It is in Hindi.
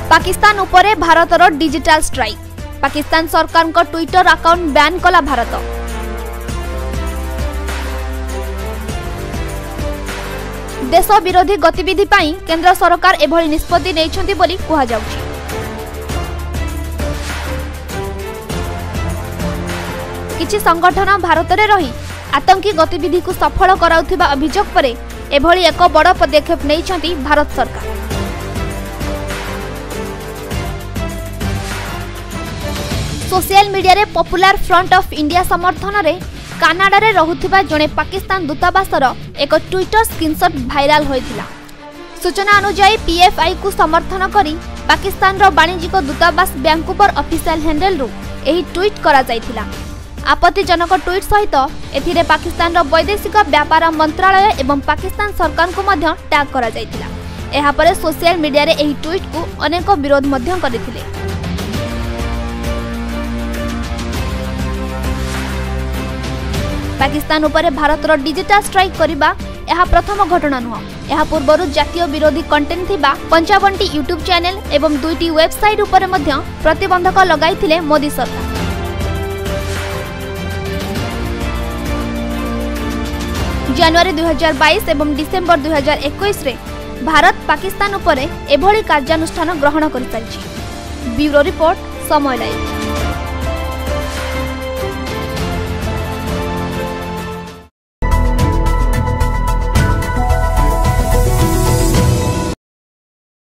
पाकिस्तान उपरे भारतर डिजिटल स्ट्राइक। पाकिस्तान सरकार को ट्विटर अकाउंट बैन कला भारत। देश विरोधी गतिविधि पाई केंद्र सरकार एभली निष्पत्ति नेइछन्ति बोली कुहा जाउछि। किछि संगठन भारत में रही आतंकी गतिविधि को सफल कराउथिबा अभियोग परे एभली एक बड़ पदक्षेप नेइछन्ति भारत सरकार। सोशल मीडिया रे पॉपुलर फ्रंट ऑफ इंडिया समर्थन रे कानाडा रे रहुथिबा जणे पाकिस्तान दूतावासर एक ट्विटर स्क्रीनशॉट भाइराल होइथिला। सूचना अनुसार पीएफआई को समर्थन करी पाकिस्तान रो वाणिज्यिक दूतावास वैंकूवर ऑफिशियल हैंडल रु एही ट्वीट करा जायथिला। आपत्तिजनक ट्वीट सहित एथिरे पाकिस्तान रो वैदेशिक व्यापार मंत्रालय एवं पाकिस्तान सरकार को मध्य टैग करा जायथिला। एहा परे सोशल मीडिया रे एही ट्वीट को अनेक विरोध मध्य करथिले। पाकिस्तान उपरे भारतर डिजिटल स्ट्राइक करिबा यह प्रथम घटना नुह। यह पूर्व जातीय विरोधी कंटेंट थिबा 55टी यूट्यूब चैनल एवं 2टी वेबसाइट उपरे मध्य प्रतिबंधक लगाइथिले मोदी सरकार। जनवरी 2022 एवं डिसेंबर 2021 रे भारत पाकिस्तान उपरे एभली कार्यानुष्ठान ग्रहण करि सारिछि। Bureau report Samaya live.